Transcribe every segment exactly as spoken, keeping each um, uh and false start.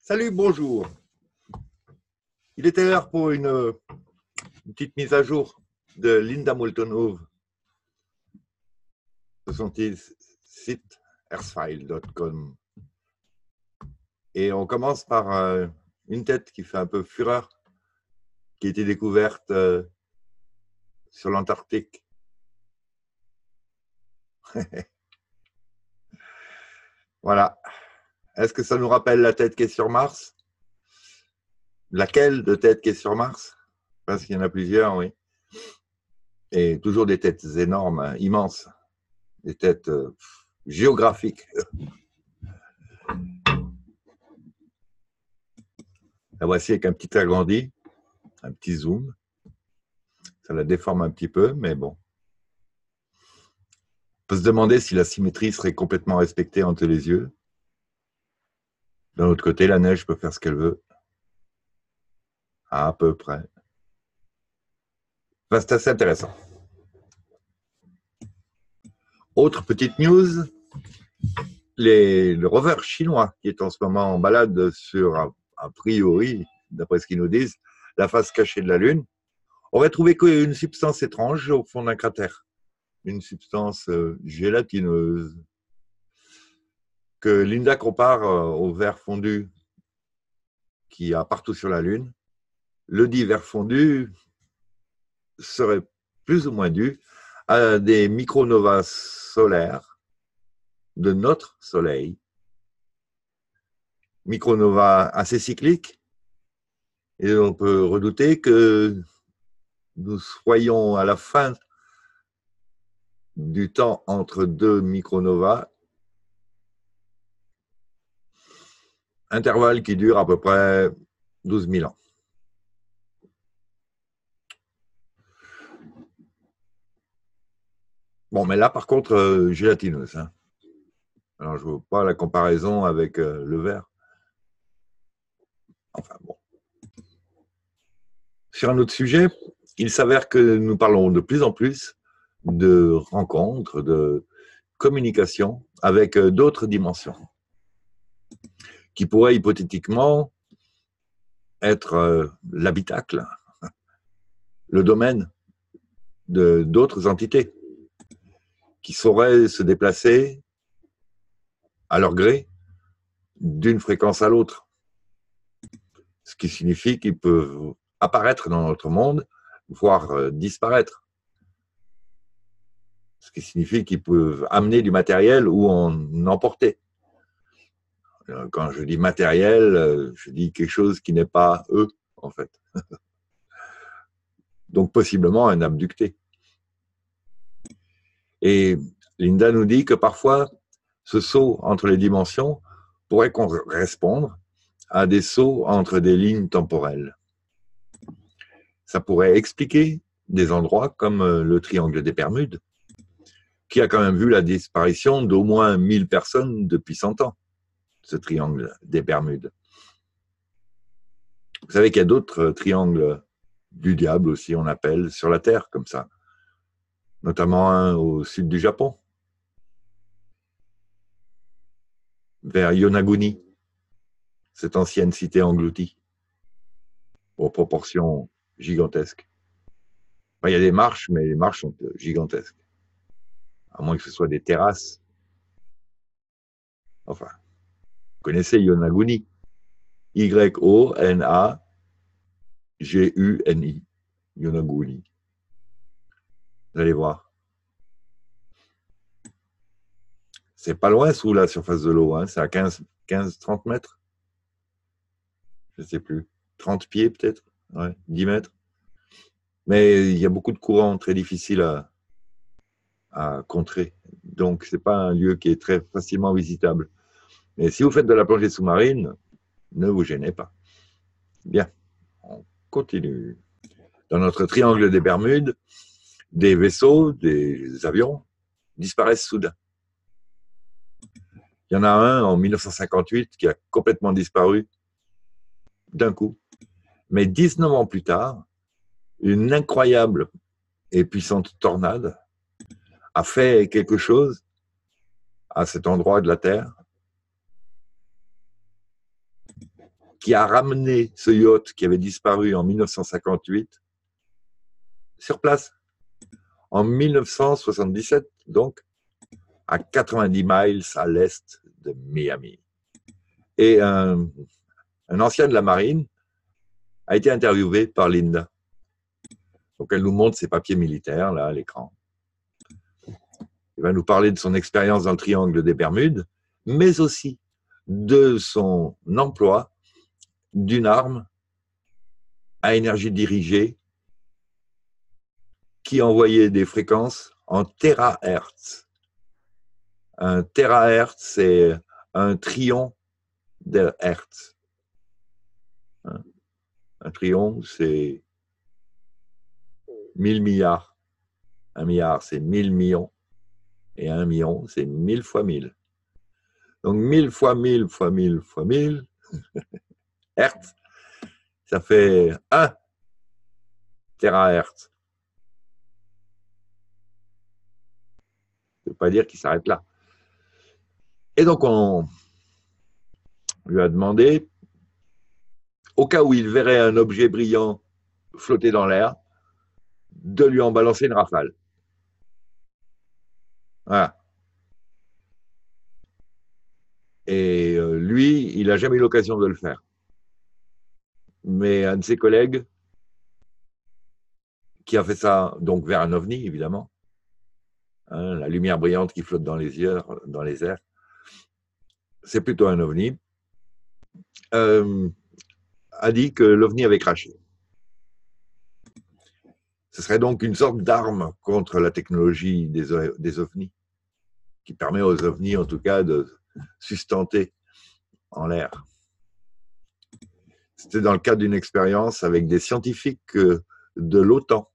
Salut, bonjour. Il était l'heure pour une, une petite mise à jour de Linda Moulton Howe sur son site earthfile point com. Et on commence par euh, une tête qui fait un peu fureur, qui a été découverte euh, sur l'Antarctique. Voilà. Est-ce que ça nous rappelle la tête qui est sur Mars? Laquelle de tête qui est sur Mars? Parce qu'il y en a plusieurs, oui. Et toujours des têtes énormes, hein, immenses. Des têtes euh, géographiques. La voici avec un petit agrandi, un petit zoom. Ça la déforme un petit peu, mais bon. On peut se demander si la symétrie serait complètement respectée entre les yeux. D'un autre côté, la neige peut faire ce qu'elle veut. À peu près. Enfin, c'est assez intéressant. Autre petite news, les, le rover chinois qui est en ce moment en balade sur, a, a priori, d'après ce qu'ils nous disent, la face cachée de la Lune, aurait trouvé une substance étrange au fond d'un cratère. Une substance euh, gélatineuse que Linda compare euh, au verre fondu qu'il y a partout sur la Lune. Le dit verre fondu serait plus ou moins dû à des micronovas solaires de notre Soleil. Micronovas assez cycliques, et on peut redouter que nous soyons à la fin du temps entre deux micronovas, intervalle qui dure à peu près douze mille ans. Bon, mais là, par contre, euh, gélatineuse. Hein. Alors, je ne vois pas la comparaison avec euh, le verre. Enfin, bon. Sur un autre sujet, il s'avère que nous parlons de plus en plus de rencontres, de communication avec euh, d'autres dimensions qui pourraient hypothétiquement être euh, l'habitacle, le domaine de d'autres entités qui sauraient se déplacer à leur gré d'une fréquence à l'autre. Ce qui signifie qu'ils peuvent apparaître dans notre monde, voire euh, disparaître. Ce qui signifie qu'ils peuvent amener du matériel ou en emporter. Quand je dis matériel, je dis quelque chose qui n'est pas eux, en fait. Donc possiblement un abducté. Et Linda nous dit que parfois, ce saut entre les dimensions pourrait correspondre à des sauts entre des lignes temporelles. Ça pourrait expliquer des endroits comme le triangle des Bermudes, qui a quand même vu la disparition d'au moins mille personnes depuis cent ans, ce triangle des Bermudes. Vous savez qu'il y a d'autres triangles du diable aussi, on appelle, sur la Terre, comme ça. Notamment un au sud du Japon, vers Yonaguni, cette ancienne cité engloutie, aux proportions gigantesques. Enfin, il y a des marches, mais les marches sont gigantesques. À moins que ce soit des terrasses. Enfin, vous connaissez Yonaguni. Y O N A G U N I. Yonaguni. Vous allez voir. C'est pas loin sous la surface de l'eau, hein. C'est à quinze à trente mètres. Je ne sais plus. trente pieds peut-être, ouais, dix mètres. Mais il y a beaucoup de courants très difficiles à, à contrer. Donc, ce n'est pas un lieu qui est très facilement visitable. Mais si vous faites de la plongée sous-marine, ne vous gênez pas. Bien, on continue. Dans notre triangle des Bermudes, des vaisseaux, des avions disparaissent soudain. Il y en a un en mille neuf cent cinquante-huit qui a complètement disparu d'un coup. Mais dix-neuf ans plus tard, une incroyable et puissante tornade a fait quelque chose à cet endroit de la Terre qui a ramené ce yacht qui avait disparu en mille neuf cent cinquante-huit sur place en mille neuf cent soixante-dix-sept, donc à quatre-vingt-dix miles à l'est de Miami. Et un, un ancien de la marine a été interviewé par Linda. Donc elle nous montre ses papiers militaires là à l'écran. Il va nous parler de son expérience dans le triangle des Bermudes, mais aussi de son emploi d'une arme à énergie dirigée qui envoyait des fréquences en térahertz. Un térahertz, c'est un trillion de hertz. Un trillion, c'est mille milliards. Un milliard, c'est mille millions. Et un million, c'est mille fois mille. Donc mille fois mille fois mille fois mille hertz, ça fait un térahertz. Ça ne veut pas dire qu'il s'arrête là. Et donc on lui a demandé, au cas où il verrait un objet brillant flotter dans l'air, de lui en balancer une rafale. Voilà. Et lui, il n'a jamais eu l'occasion de le faire. Mais un de ses collègues, qui a fait ça donc vers un ovni, évidemment, hein, la lumière brillante qui flotte dans les yeux, dans les airs, c'est plutôt un ovni, euh, a dit que l'ovni avait craché. Ce serait donc une sorte d'arme contre la technologie des, des ovnis, qui permet aux ovnis, en tout cas, de sustenter en l'air. C'était dans le cadre d'une expérience avec des scientifiques de l'OTAN.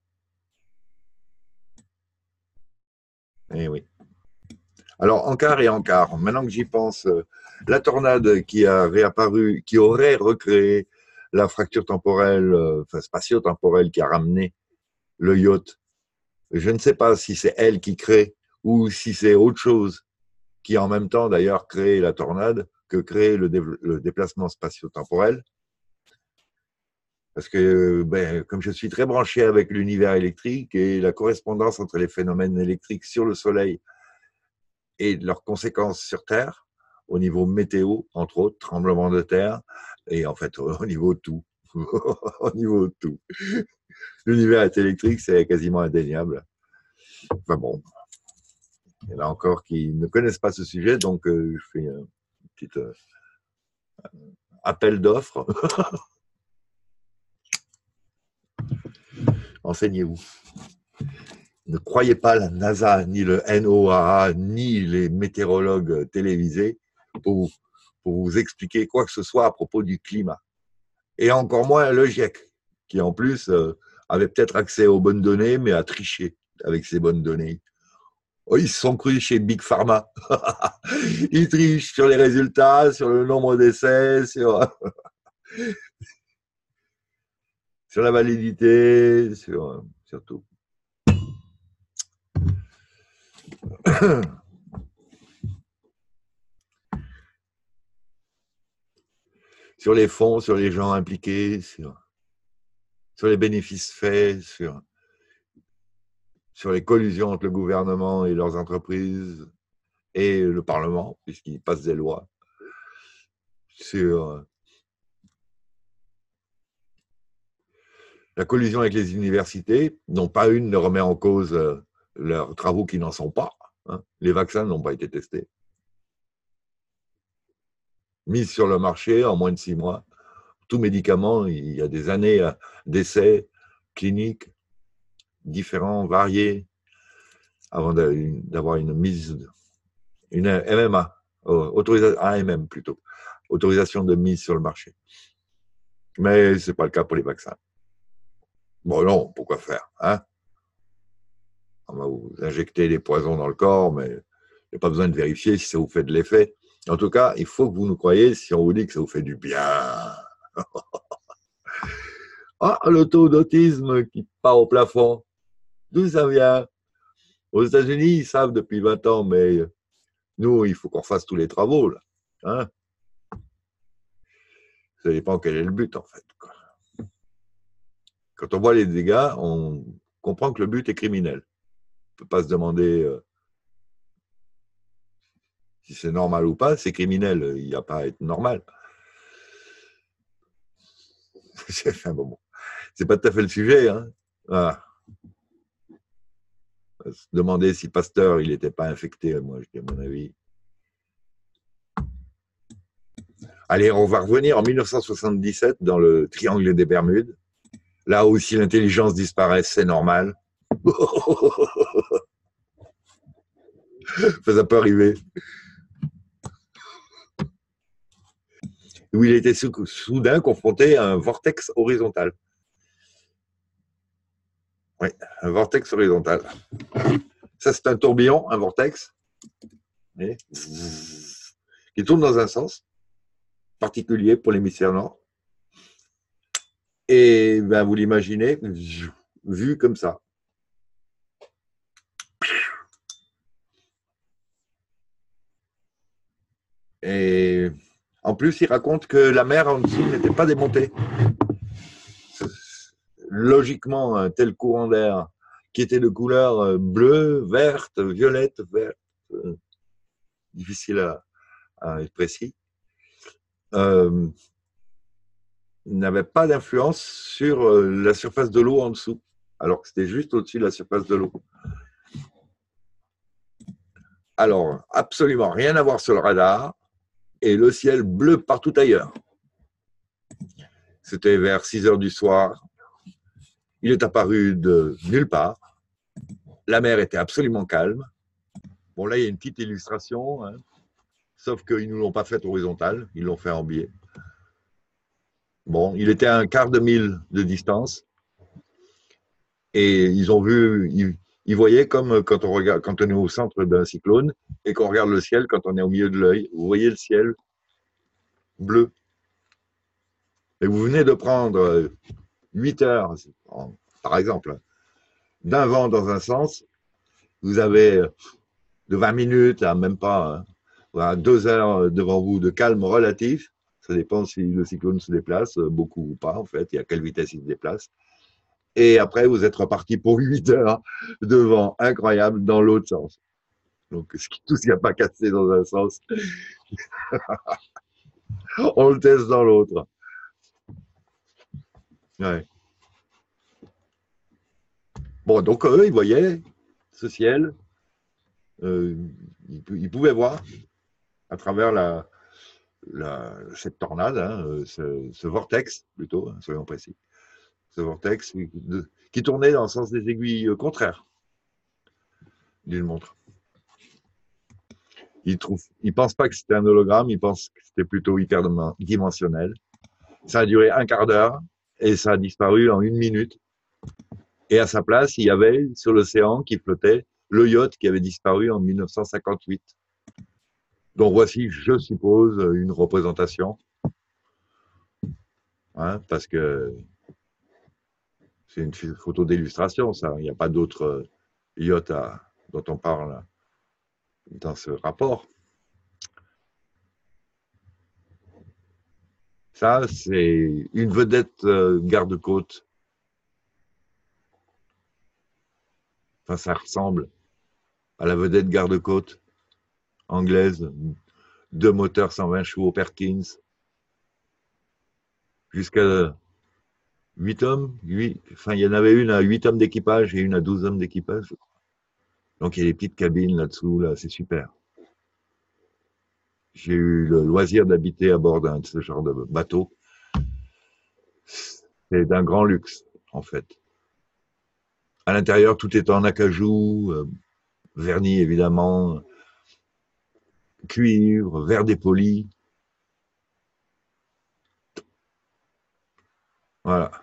Eh oui. Alors, encart et encart, maintenant que j'y pense, la tornade qui a réapparu, qui aurait recréé la fracture temporelle, enfin spatio-temporelle qui a ramené le yacht, je ne sais pas si c'est elle qui crée ou si c'est autre chose qui en même temps d'ailleurs crée la tornade que crée le, dé le déplacement spatio-temporel. Parce que ben, comme je suis très branché avec l'univers électrique et la correspondance entre les phénomènes électriques sur le Soleil et leurs conséquences sur Terre, au niveau météo, entre autres, tremblements de terre, et en fait au niveau de tout. Au niveau de tout. L'univers est électrique, c'est quasiment indéniable. Enfin bon, il y en a encore qui ne connaissent pas ce sujet, donc euh, je fais un petit euh, appel d'offres. Enseignez-vous. Ne croyez pas la NASA, ni le N O A A, ni les météorologues télévisés pour, pour vous expliquer quoi que ce soit à propos du climat. Et encore moins le GIEC, qui en plus euh, avait peut-être accès aux bonnes données, mais a triché avec ces bonnes données. Oh, ils se sont crus chez Big Pharma. Ils trichent sur les résultats, sur le nombre d'essais, sur, sur la validité, sur, sur tout. Sur les fonds, sur les gens impliqués, sur, sur les bénéfices faits, sur, sur les collusions entre le gouvernement et leurs entreprises et le Parlement, puisqu'ils passent des lois, sur la collusion avec les universités, dont pas une ne remet en cause leurs travaux qui n'en sont pas. Hein. Les vaccins n'ont pas été testés. Mis sur le marché en moins de six mois. Tout médicament, il y a des années d'essais cliniques différents, variés, avant d'avoir une mise, une M M A, autorisation, A M M plutôt, autorisation de mise sur le marché. Mais ce n'est pas le cas pour les vaccins. Bon non, pourquoi faire, hein? On va vous injecter des poisons dans le corps, mais il n'y a pas besoin de vérifier si ça vous fait de l'effet. En tout cas, il faut que vous nous croyiez si on vous dit que ça vous fait du bien. Ah, le taux d'autisme qui part au plafond. D'où ça vient? Aux États-Unis, ils savent depuis vingt ans, mais nous, il faut qu'on fasse tous les travaux, là. Hein? Ça dépend quel est le but, en fait. Quand on voit les dégâts, on comprend que le but est criminel. On ne peut pas se demander euh, si c'est normal ou pas. C'est criminel, il n'y a pas à être normal. Enfin, bon, c'est pas tout à fait le sujet. Hein. Voilà. Se demander si Pasteur il n'était pas infecté, moi je dis à mon avis. Allez, on va revenir en mille neuf cent soixante-dix-sept dans le triangle des Bermudes. Là où si l'intelligence disparaît, c'est normal. Ça peut arriver. Où il était soudain confronté à un vortex horizontal. Oui, un vortex horizontal. Ça, c'est un tourbillon, un vortex, et, qui tourne dans un sens particulier pour l'hémisphère nord. Et ben, vous l'imaginez, vu comme ça. Et en plus, il raconte que la mer en dessous n'était pas démontée. Logiquement, un tel courant d'air qui était de couleur bleue, verte, violette, verte, euh, difficile à, à être précis, euh, n'avait pas d'influence sur euh, la surface de l'eau en dessous, alors que c'était juste au-dessus de la surface de l'eau. Alors, absolument rien à voir sur le radar, et le ciel bleu partout ailleurs. C'était vers six heures du soir. Il est apparu de nulle part. La mer était absolument calme. Bon, là, il y a une petite illustration, hein, sauf qu'ils ne nous l'ont pas faite horizontale, ils l'ont fait en biais. Bon, il était à un quart de mille de distance. Et ils ont vu, ils, ils voyaient comme quand on, regarde, quand on est au centre d'un cyclone et qu'on regarde le ciel quand on est au milieu de l'œil. Vous voyez le ciel bleu. Et vous venez de prendre huit heures, par exemple, d'un vent dans un sens. Vous avez de vingt minutes, là, même pas, hein, deux heures devant vous de calme relatif. Ça dépend si le cyclone se déplace, beaucoup ou pas, en fait, et à quelle vitesse il se déplace. Et après, vous êtes reparti pour huit heures de vent incroyable dans l'autre sens. Donc, tout ce qui n'a pas cassé dans un sens, on le teste dans l'autre. Ouais. Bon, donc eux, ils voyaient ce ciel, euh, ils, ils pouvaient voir à travers la, la, cette tornade, hein, ce, ce vortex, plutôt, hein, soyons précis, ce vortex de, qui tournait dans le sens des aiguilles contraires d'une montre. Ils ne pensent pas que c'était un hologramme, ils pensent que c'était plutôt hyperdimensionnel. Ça a duré un quart d'heure et ça a disparu en une minute. Et à sa place, il y avait sur l'océan qui flottait le yacht qui avait disparu en mille neuf cent cinquante-huit. Donc voici, je suppose, une représentation. Hein, parce que c'est une photo d'illustration, ça. Il n'y a pas d'autres yachts à, dont on parle dans ce rapport. Ça, c'est une vedette garde-côte. Enfin, ça ressemble à la vedette garde-côte anglaise, deux moteurs cent vingt chevaux Perkins, jusqu'à huit hommes, huit, enfin, il y en avait une à huit hommes d'équipage et une à douze hommes d'équipage. Donc, il y a des petites cabines là-dessous, là, c'est super. J'ai eu le loisir d'habiter à bord d'un de ce genre de bateau. C'est d'un grand luxe, en fait. À l'intérieur, tout est en acajou, euh, vernis évidemment, cuivre, verre dépoli. Voilà.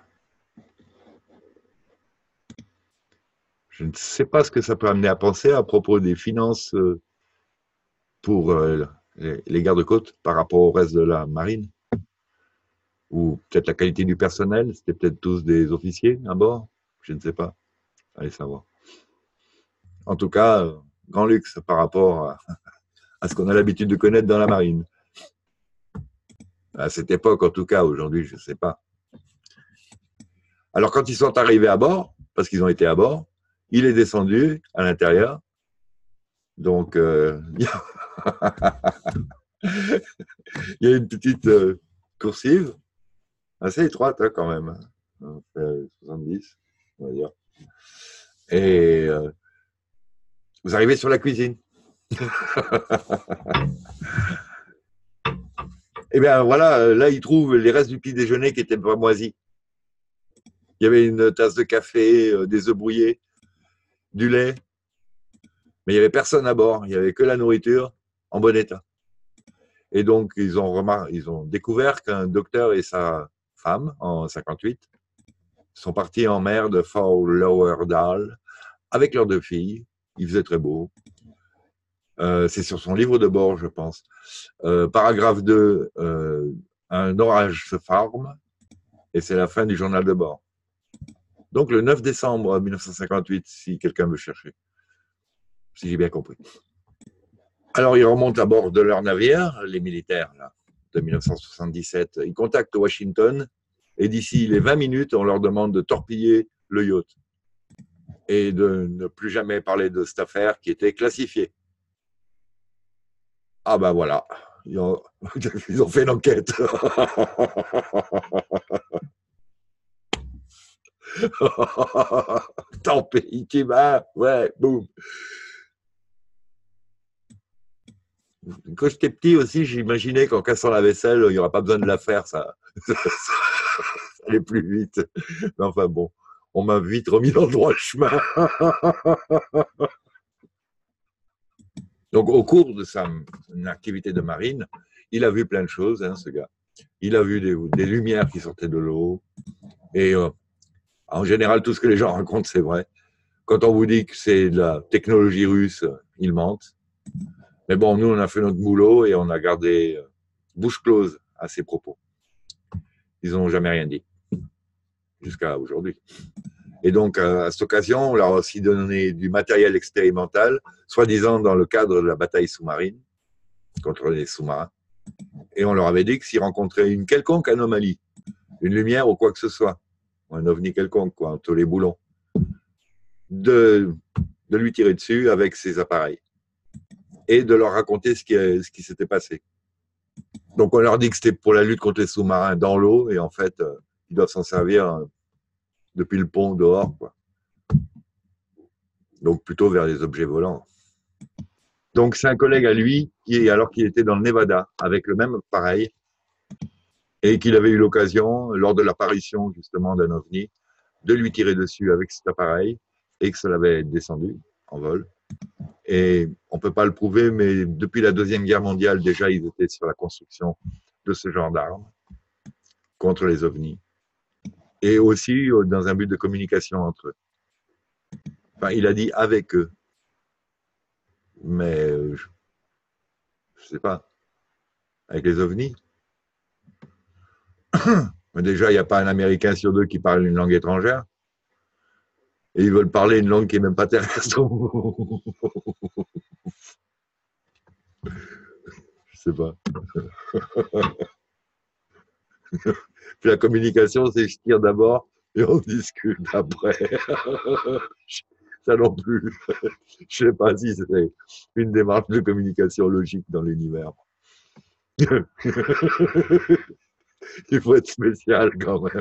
Je ne sais pas ce que ça peut amener à penser à propos des finances euh, pour euh, les, les gardes-côtes par rapport au reste de la marine. Ou peut-être la qualité du personnel, c'était peut-être tous des officiers à bord, je ne sais pas. Allez savoir. En tout cas, euh, grand luxe par rapport à, à ce qu'on a l'habitude de connaître dans la marine. À cette époque, en tout cas, aujourd'hui, je ne sais pas. Alors, quand ils sont arrivés à bord, parce qu'ils ont été à bord, il est descendu à l'intérieur. Donc, euh, il y a une petite euh, coursive, assez étroite hein, quand même. Hein. soixante-dix, on va dire. Et euh, vous arrivez sur la cuisine. Et bien voilà, là, ils trouvent les restes du petit déjeuner qui étaient pas moisis. Il y avait une tasse de café, euh, des œufs brouillés, du lait, mais il n'y avait personne à bord. Il n'y avait que la nourriture en bon état. Et donc, ils ont, remar- ils ont découvert qu'un docteur et sa femme, en cinquante-huit, sont partis en mer de Fort Lauderdale avec leurs deux filles. Il faisait très beau. Euh, c'est sur son livre de bord, je pense. Euh, paragraphe deux, euh, un orage se forme et c'est la fin du journal de bord. Donc le neuf décembre mille neuf cent cinquante-huit, si quelqu'un veut chercher, si j'ai bien compris. Alors ils remontent à bord de leur navire, les militaires là, de mille neuf cent soixante-dix-sept. Ils contactent Washington et d'ici les vingt minutes, on leur demande de torpiller le yacht et de ne plus jamais parler de cette affaire qui était classifiée. Ah ben voilà, ils ont, ils ont fait une enquête. Tant pis, tu vas, ouais, boum. Quand j'étais petit aussi, j'imaginais qu'en cassant la vaisselle, il n'y aura pas besoin de la faire, ça, ça, ça allait plus vite. Mais enfin bon, on m'a vite remis dans le droit chemin. Donc au cours de sa activité de marine, il a vu plein de choses, hein, ce gars. Il a vu des, des lumières qui sortaient de l'eau. Et euh, en général, tout ce que les gens racontent, c'est vrai. Quand on vous dit que c'est de la technologie russe, ils mentent. Mais bon, nous, on a fait notre boulot et on a gardé bouche close à ces propos. Ils n'ont jamais rien dit, jusqu'à aujourd'hui. Et donc, à cette occasion, on leur a aussi donné du matériel expérimental, soi-disant dans le cadre de la bataille sous-marine, contre les sous-marins. Et on leur avait dit que s'ils rencontraient une quelconque anomalie, une lumière ou quoi que ce soit, un ovni quelconque, quoi, entre les boulons, de, de lui tirer dessus avec ses appareils et de leur raconter ce qui, ce qui s'était passé. Donc on leur dit que c'était pour la lutte contre les sous-marins dans l'eau et en fait, euh, ils doivent s'en servir euh, depuis le pont dehors, quoi. Donc plutôt vers les objets volants. Donc c'est un collègue à lui, qui, alors qu'il était dans le Nevada, avec le même appareil, et qu'il avait eu l'occasion, lors de l'apparition justement d'un ovni, de lui tirer dessus avec cet appareil, et que ça l'avait descendu en vol. Et on ne peut pas le prouver, mais depuis la Deuxième Guerre mondiale, déjà, ils étaient sur la construction de ce genre d'armes contre les ovnis. Et aussi dans un but de communication entre eux. Enfin, il a dit avec eux. Mais je ne sais pas. Avec les ovnis. Mais déjà, il n'y a pas un Américain sur deux qui parle une langue étrangère. Et ils veulent parler une langue qui n'est même pas terrestre. Je sais pas. Puis la communication, c'est je tire d'abord et on discute après. Ça non plus. Je ne sais pas si c'est une démarche de communication logique dans l'univers. Il faut être spécial quand même.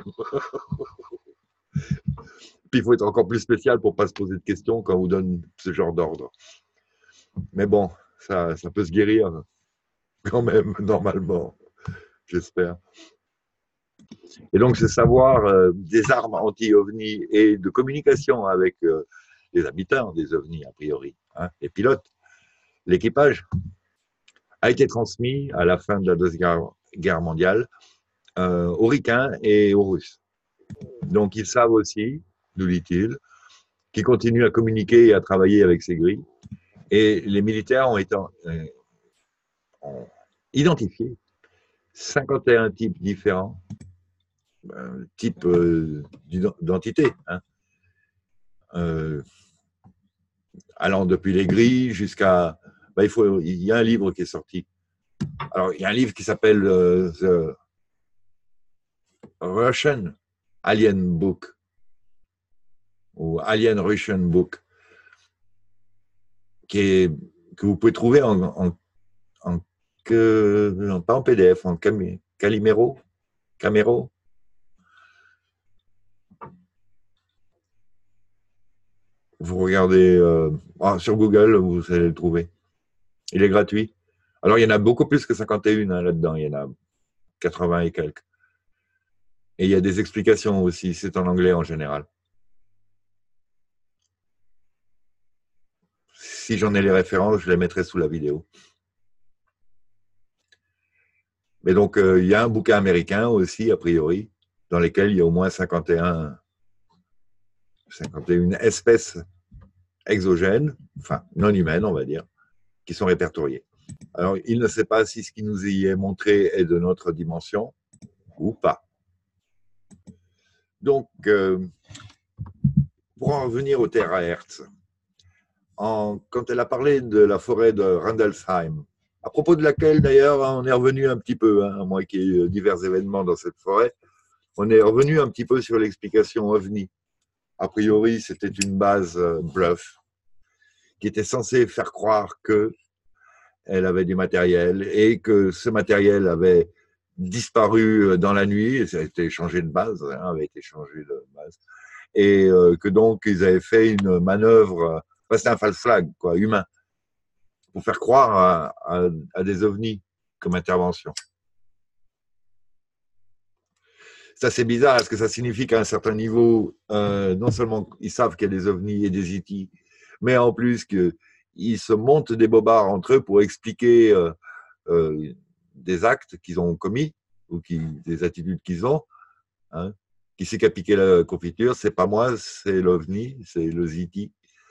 Puis il faut être encore plus spécial pour ne pas se poser de questions quand on vous donne ce genre d'ordre. Mais bon, ça, ça peut se guérir quand même, normalement, j'espère. Et donc, ce savoir euh, des armes anti-ovnis et de communication avec euh, les habitants des ovnis, a priori, hein, les pilotes, l'équipage, a été transmis à la fin de la Deuxième Guerre mondiale euh, aux Ricains et aux Russes. Donc, ils savent aussi, nous dit-il, qu'ils continuent à communiquer et à travailler avec ces grilles. Et les militaires ont, été, euh, ont identifié cinquante et un types différents, euh, types euh, d'identité, hein, euh, allant depuis les grilles jusqu'à... Ben, il, faut, il y a un livre qui est sorti. Alors, il y a un livre qui s'appelle euh, The Russian Alien Book ou Alien Russian Book, qui est, que vous pouvez trouver en, en, en que, non, pas en P D F, en Calimero, Camero. Vous regardez euh, ah, sur Google, vous allez le trouver. Il est gratuit. Alors, il y en a beaucoup plus que cinquante et un hein, là-dedans. Il y en a quatre-vingts et quelques. Et il y a des explications aussi. C'est en anglais en général. Si j'en ai les références, je les mettrai sous la vidéo. Mais donc, euh, il y a un bouquin américain aussi, a priori, dans lequel il y a au moins cinquante et un, cinquante et une espèces exogènes, enfin non humaines, on va dire, qui sont répertoriées. Alors, il ne sait pas si ce qui nous y est montré est de notre dimension ou pas. Donc, euh, pour en revenir au terahertz, en, quand elle a parlé de la forêt de Randolpheim, à propos de laquelle d'ailleurs on est revenu un petit peu, hein, à moins qu'il y ait divers événements dans cette forêt, on est revenu un petit peu sur l'explication OVNI. A priori, c'était une base euh, bluff qui était censée faire croire qu'elle avait du matériel et que ce matériel avait disparu dans la nuit, et ça a été changé de base, hein, avait été changé de base, et euh, que donc ils avaient fait une manœuvre, enfin, c'était un false flag, quoi, humain, pour faire croire à, à, à des ovnis comme intervention. Ça, c'est bizarre, parce que ça signifie qu'à un certain niveau, euh, non seulement ils savent qu'il y a des ovnis et des E T, mais en plus qu'ils se montent des bobards entre eux pour expliquer euh, euh, des actes qu'ils ont commis ou qui, des attitudes qu'ils ont. Hein. Qui c'est qui a piqué la confiture? C'est pas moi, c'est l'OVNI, c'est le Z T.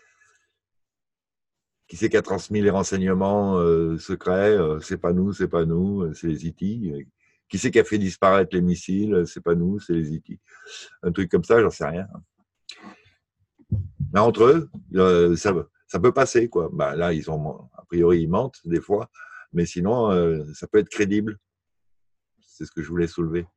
Qui c'est qui a transmis les renseignements euh, secrets? euh, C'est pas nous, c'est pas nous, c'est les E T. Qui c'est qui a fait disparaître les missiles? C'est pas nous, c'est les E T. Un truc comme ça, j'en sais rien. Mais entre eux, euh, ça, ça peut passer, quoi. Ben, là, ils ont, a priori, ils mentent des fois, mais sinon, euh, ça peut être crédible. C'est ce que je voulais soulever.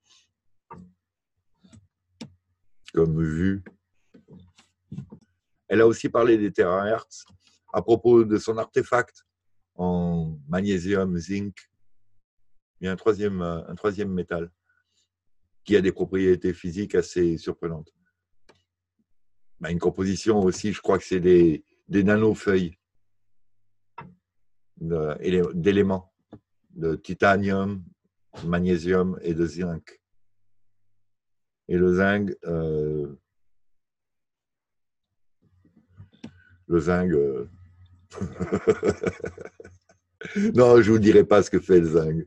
Comme vue. Elle a aussi parlé des terahertz à propos de son artefact en magnésium, zinc. Il y a un troisième, un troisième métal qui a des propriétés physiques assez surprenantes. Ben, une composition aussi, je crois que c'est des, des nanofeuilles d'éléments, de titanium, magnésium et de zinc. Et le zinc, euh, le zinc, euh... non, je vous dirai pas ce que fait le zinc.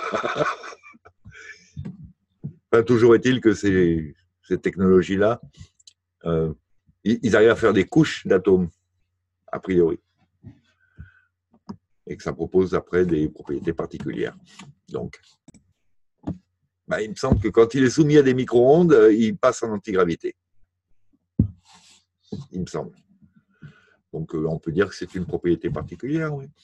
Enfin, toujours est-il que ces, ces technologies-là, euh, ils arrivent à faire des couches d'atomes, a priori. Et que ça propose après des propriétés particulières. Donc, bah, il me semble que quand il est soumis à des micro-ondes, il passe en antigravité. Il me semble. Donc, on peut dire que c'est une propriété particulière, oui.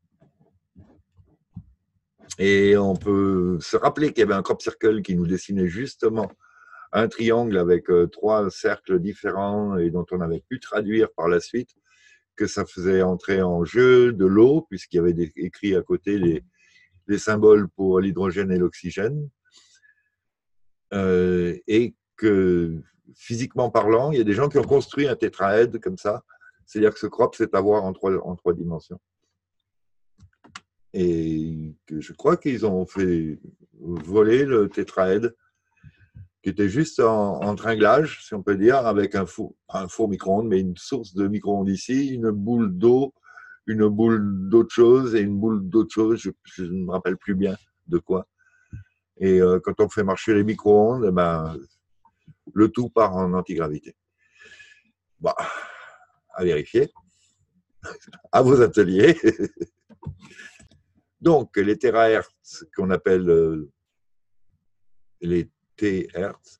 Et on peut se rappeler qu'il y avait un crop circle qui nous dessinait justement un triangle avec trois cercles différents et dont on avait pu traduire par la suite que ça faisait entrer en jeu de l'eau, puisqu'il y avait des, écrit à côté les, les symboles pour l'hydrogène et l'oxygène. Euh, et que physiquement parlant, il y a des gens qui ont construit un tétraèdre comme ça. C'est-à-dire que ce crop, c'est à voir en trois, en trois dimensions. Et que je crois qu'ils ont fait voler le tétraèdre, qui était juste en, en tringlage, si on peut dire, avec un four, un four micro-ondes, mais une source de micro-ondes ici, une boule d'eau, une boule d'autre chose et une boule d'autre chose, je, je ne me rappelle plus bien de quoi. Et euh, quand on fait marcher les micro-ondes, ben, le tout part en antigravité. Bon, à vérifier, à vos ateliers. Donc, les térahertz qu'on appelle euh, les T-hertz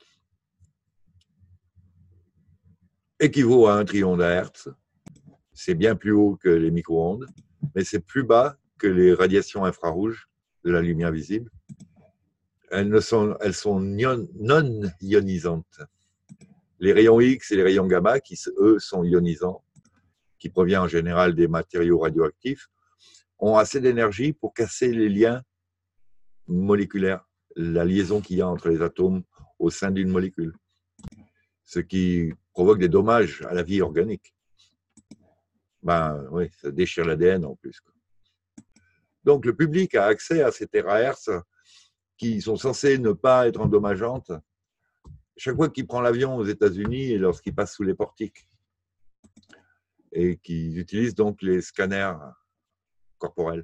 équivaut à un trillion d'hertz. C'est bien plus haut que les micro-ondes, mais c'est plus bas que les radiations infrarouges de la lumière visible. elles, ne sont, elles sont non ionisantes. Les rayons X et les rayons gamma, qui eux sont ionisants, qui proviennent en général des matériaux radioactifs, ont assez d'énergie pour casser les liens moléculaires, la liaison qu'il y a entre les atomes au sein d'une molécule, ce qui provoque des dommages à la vie organique. Ben oui, ça déchire l'A D N en plus. Donc le public a accès à ces térahertz qui sont censés ne pas être endommageantes chaque fois qu'il prend l'avion aux États-Unis et lorsqu'il passe sous les portiques, et qui utilisent donc les scanners corporels,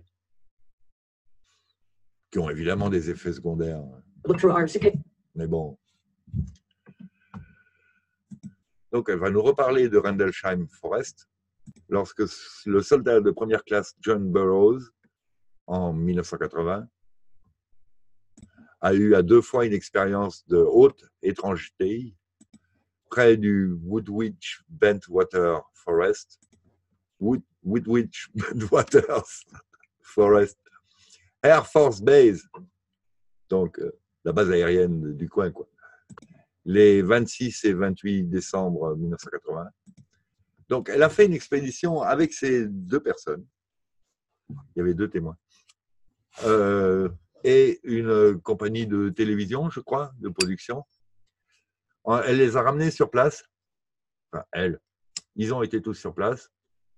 qui ont évidemment des effets secondaires. Mais bon. Donc elle va nous reparler de Rendlesham Forest, lorsque le soldat de première classe John Burroughs, en mille neuf cent quatre-vingts, a eu à deux fois une expérience de haute étrangeté près du Woodwich Bentwater Forest, Wood, Woodwich Bentwater Forest, Air Force Base, donc euh, la base aérienne du coin, quoi, les vingt-six et vingt-huit décembre mille neuf cent quatre-vingts. Donc elle a fait une expédition avec ces deux personnes, il y avait deux témoins, euh, et une compagnie de télévision, je crois, de production. Elle les a ramenés sur place. Enfin, elle. Ils ont été tous sur place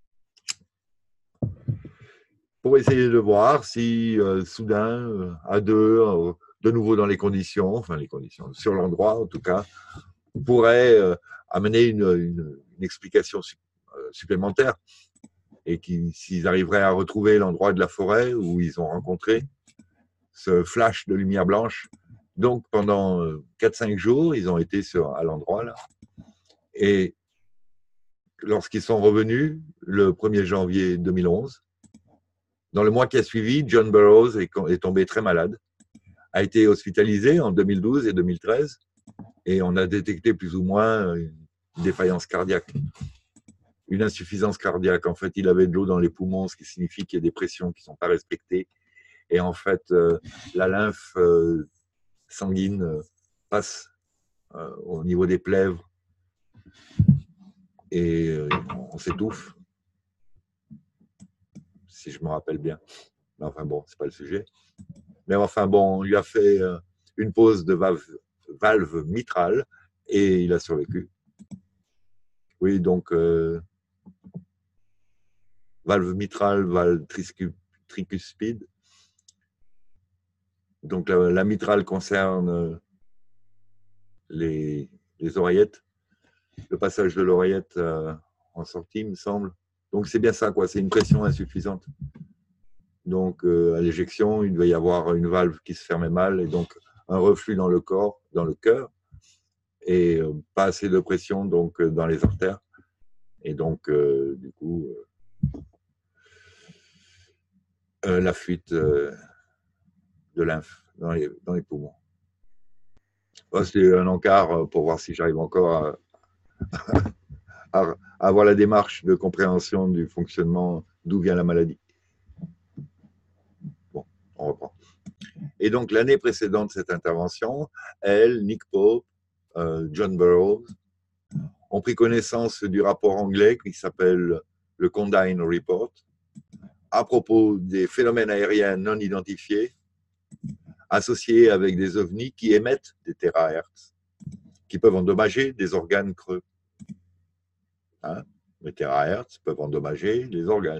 pour essayer de voir si, euh, soudain, euh, à deux, euh, de nouveau dans les conditions, enfin les conditions, sur l'endroit en tout cas, on pourrait euh, amener une, une, une explication su euh, supplémentaire et s'ils arriveraient à retrouver l'endroit de la forêt où ils ont rencontré ce flash de lumière blanche. Donc, pendant quatre cinq jours, ils ont été sur, à l'endroit là. Et lorsqu'ils sont revenus, le premier janvier deux mille onze, dans le mois qui a suivi, John Burroughs est, est tombé très malade, a été hospitalisé en deux mille douze et deux mille treize, et on a détecté plus ou moins une défaillance cardiaque, une insuffisance cardiaque. En fait, il avait de l'eau dans les poumons, ce qui signifie qu'il y a des pressions qui ne sont pas respectées. Et en fait, euh, la lymphe euh, sanguine euh, passe euh, au niveau des plèvres et euh, on s'étouffe, si je me rappelle bien. Mais enfin bon, c'est pas le sujet. Mais enfin bon, on lui a fait euh, une pose de valve, valve mitrale et il a survécu. Oui, donc euh, valve mitrale, valve tricuspide. Donc la, la mitrale concerne les, les oreillettes, le passage de l'oreillette euh, en sortie, il me semble. Donc c'est bien ça, quoi. C'est une pression insuffisante. Donc euh, à l'éjection, il devait y avoir une valve qui se fermait mal et donc un reflux dans le corps, dans le cœur, et euh, pas assez de pression donc euh, dans les artères. Et donc euh, du coup, euh, euh, la fuite euh, de lymphe dans les, dans les poumons. Bon, c'est un encart pour voir si j'arrive encore à, à, à avoir la démarche de compréhension du fonctionnement, d'où vient la maladie. Bon, on reprend. Et donc, l'année précédente de cette intervention, elle, Nick Pope, euh, John Burroughs, ont pris connaissance du rapport anglais qui s'appelle le Condign Report, à propos des phénomènes aériens non identifiés associés avec des ovnis qui émettent des térahertz, qui peuvent endommager des organes creux. Hein, les térahertz peuvent endommager les organes.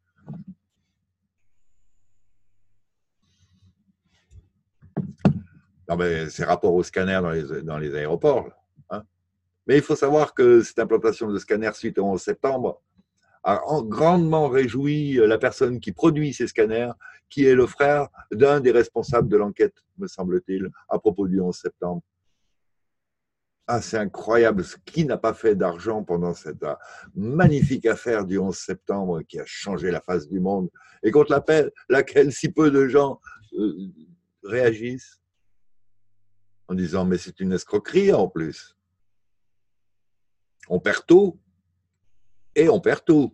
Non, mais c'est rapport au scanner dans les, dans les aéroports. Hein. Mais il faut savoir que cette implantation de scanner suite au onze septembre a grandement réjoui la personne qui produit ces scanners, qui est le frère d'un des responsables de l'enquête, me semble-t-il, à propos du onze septembre. Ah, c'est incroyable, qui n'a pas fait d'argent pendant cette magnifique affaire du onze septembre qui a changé la face du monde et contre laquelle, laquelle si peu de gens euh, réagissent en disant mais c'est une escroquerie en plus. On perd tout et on perd tout.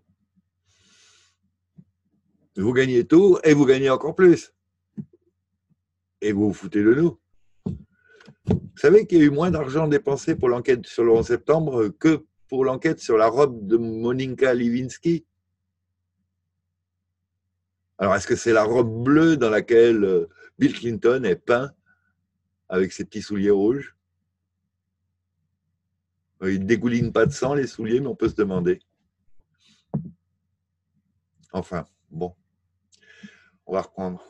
Vous gagnez tout et vous gagnez encore plus. Et vous vous foutez de nous. savez qu'il y a eu moins d'argent dépensé pour l'enquête sur le onze septembre que pour l'enquête sur la robe de Monica Lewinsky? Alors, est-ce que c'est la robe bleue dans laquelle Bill Clinton est peint avec ses petits souliers rouges? Ils ne dégoulinent pas de sang, les souliers, mais on peut se demander. Enfin, bon, on va reprendre.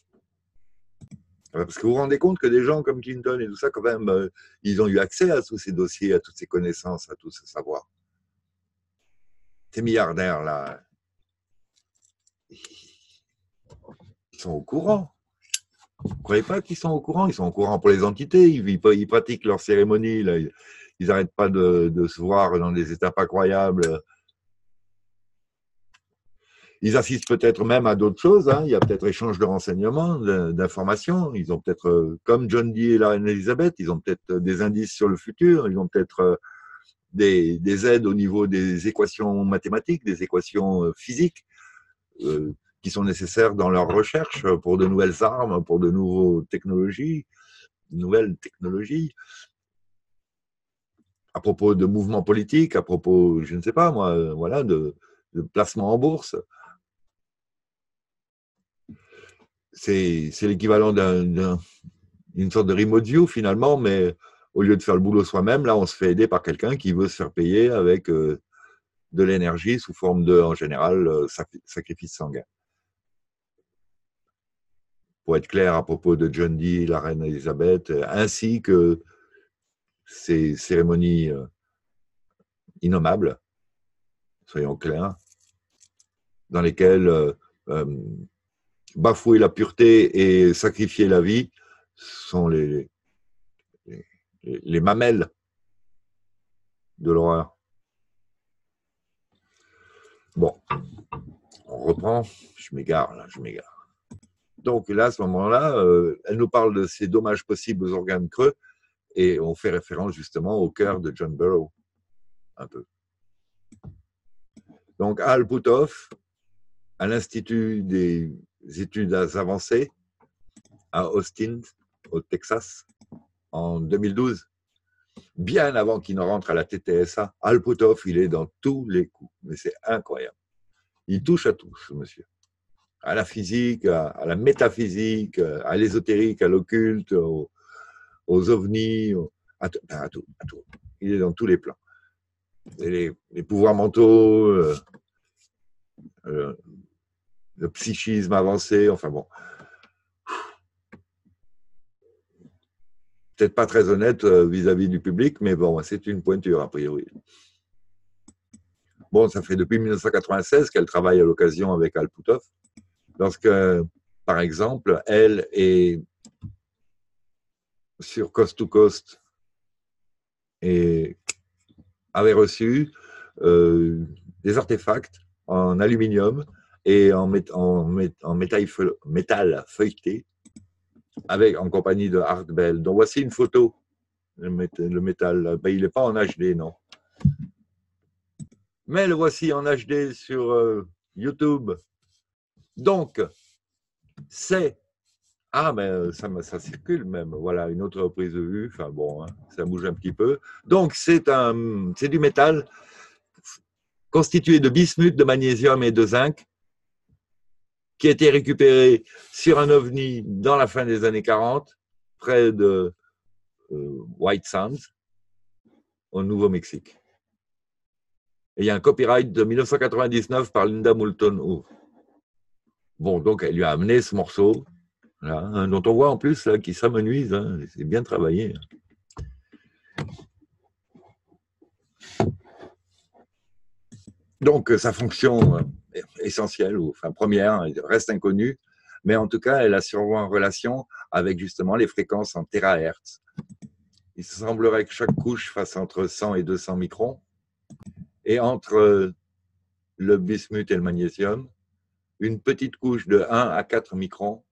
Parce que vous vous rendez compte que des gens comme Clinton et tout ça, quand même, euh, ils ont eu accès à tous ces dossiers, à toutes ces connaissances, à tout ce savoir. Ces milliardaires-là, ils sont au courant. Vous ne croyez pas qu'ils sont au courant? Ils sont au courant pour les entités, ils, ils pratiquent leurs cérémonies, là. Ils n'arrêtent pas de, de se voir dans des étapes incroyables. Ils assistent peut-être même à d'autres choses, hein. Il y a peut-être échange de renseignements, d'informations. Ils ont peut-être, comme John Dee et la reine Elisabeth, ils ont peut-être des indices sur le futur, ils ont peut-être des, des aides au niveau des équations mathématiques, des équations physiques, euh, qui sont nécessaires dans leur recherche pour de nouvelles armes, pour de nouvelles technologies, nouvelles technologies. À propos de mouvements politiques, à propos, je ne sais pas moi, voilà, de, de placement en bourse. C'est l'équivalent d'une un, sorte de remote view finalement, mais au lieu de faire le boulot soi-même, là, on se fait aider par quelqu'un qui veut se faire payer avec euh, de l'énergie sous forme de, en général, euh, sacrifice sanguin. Pour être clair à propos de John Dee, la reine Elisabeth, ainsi que ces cérémonies euh, innommables, soyons clairs, dans lesquelles euh, euh, bafouer la pureté et sacrifier la vie sont les, les, les mamelles de l'horreur. Bon, on reprend. Je m'égare, là, je m'égare. Donc là, à ce moment-là, euh, elle nous parle de ces dommages possibles aux organes creux et on fait référence justement au cœur de John Burroughs, un peu. Donc, Al Puthoff, à l'Institut des études avancées à Austin, au Texas, en deux mille douze, bien avant qu'il ne rentre à la T T S A, Al Puthoff, il est dans tous les coups. Mais c'est incroyable. Il touche à tout, ce monsieur. À la physique, à, à la métaphysique, à l'ésotérique, à l'occulte, aux, aux ovnis, aux, à, tout, à, tout, à tout. Il est dans tous les plans. Et les, les pouvoirs mentaux, euh, euh, le psychisme avancé, enfin bon. Peut-être pas très honnête vis-à-vis du public, mais bon, c'est une pointure a priori. Bon, ça fait depuis mille neuf cent quatre-vingt-seize qu'elle travaille à l'occasion avec Al Puthoff, lorsque, par exemple, elle est sur Coast to Coast et avait reçu euh, des artefacts en aluminium et en, mét en, mét en métal, métal feuilleté, avec, en compagnie de Art Bell. Donc voici une photo, le, mét le métal. Ben, il n'est pas en H D, non. Mais le voici en H D sur euh, YouTube. Donc, c'est... Ah, mais ça, ça circule même. Voilà, une autre reprise de vue. Enfin bon, hein, ça bouge un petit peu. Donc, c'est du métal constitué de bismuth, de magnésium et de zinc, qui a été récupéré sur un ovni dans la fin des années quarante, près de euh, White Sands, au Nouveau-Mexique. Et il y a un copyright de mille neuf cent quatre-vingt-dix-neuf par Linda Moulton Howe. Bon, donc elle lui a amené ce morceau, là, hein, dont on voit en plus qu'il s'amenuise, hein, c'est bien travaillé. Donc sa fonction essentielle, ou enfin première, reste inconnue, mais en tout cas, elle a sûrement en relation avec justement les fréquences en térahertz. Il semblerait que chaque couche fasse entre cent et deux cents microns, et entre le bismuth et le magnésium, une petite couche de un à quatre microns